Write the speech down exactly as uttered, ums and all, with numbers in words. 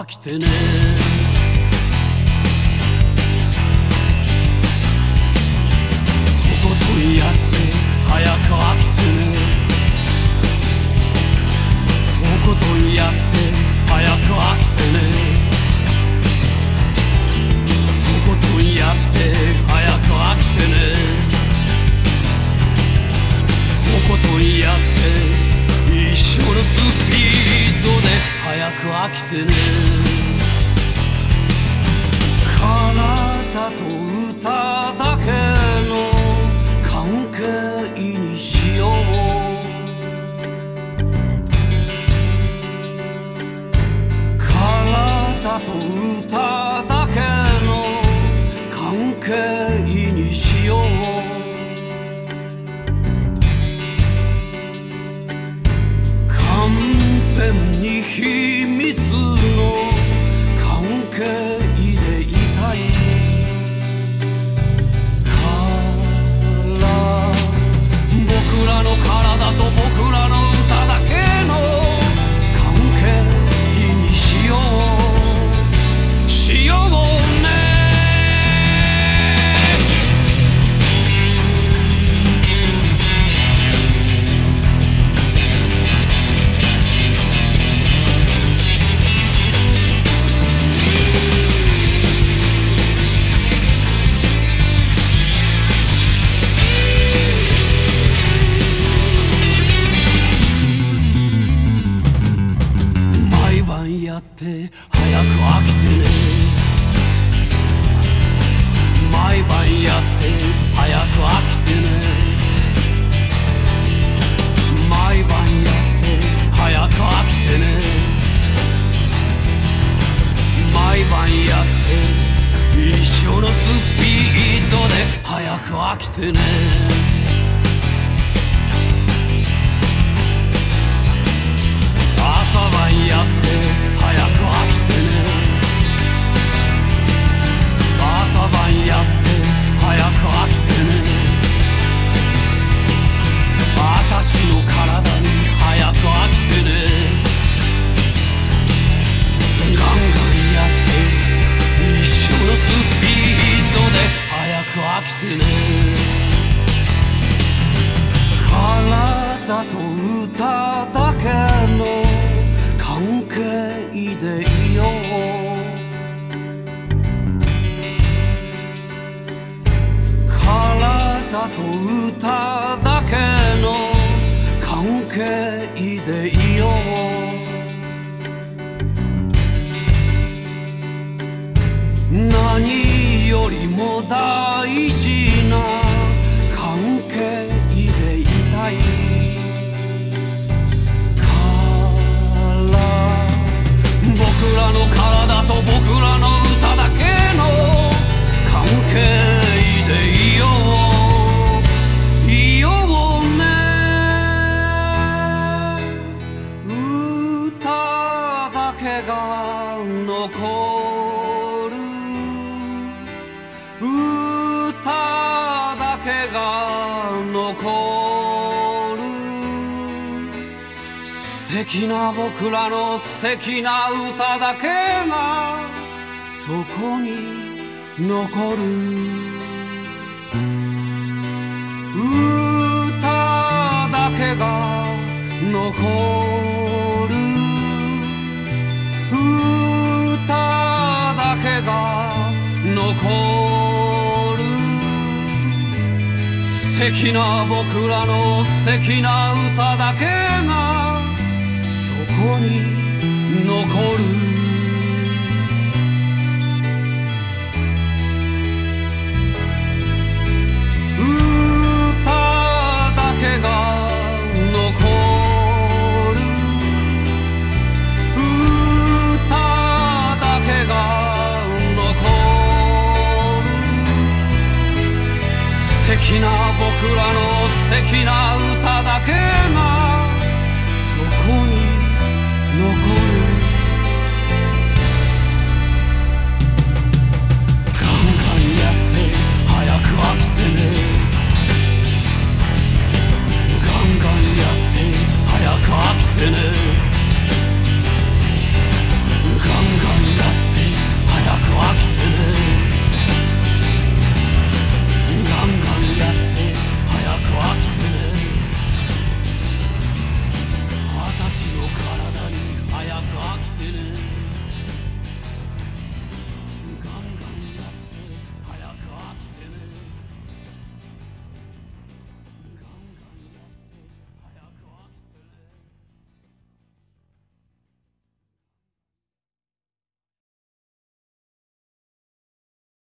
飽きてね。とことんやって早く飽きてね。とことんやって早く飽きてね。とことんやって早く飽きてね。とことんやって一緒のスピードで早く飽きてね。体と歌だけの関係にしよう。体と歌だけの関係にしよう。完全に秘密の関係でいたいから僕らの体と僕らの歌だけの関係にしようしようね。やって早く飽きてね。毎晩やって早く飽きてね。毎晩やって早く飽きてね。毎晩やって一緒のスピードで早く飽きてね。朝晩やって早く飽きてね。朝晩やって早く飽きてね。私の体に早く飽きてね。ガンガンやって一緒のスピードで早く飽きてね。体と歌だけの関係でいよう。体と歌だけの関係でいよう。何よりも大事な関係でいたい僕らの体と僕らの歌だけの関係でいよういようね。歌だけが残る。歌だけが残る。素敵な僕らの素敵な歌だけがそこに残る。歌だけが残る。歌だけが残る。素敵な僕らの素敵な歌だけがそこに残る。歌だけが残る。歌だけが残る。素敵な僕らの素敵な歌だけがそこに残る。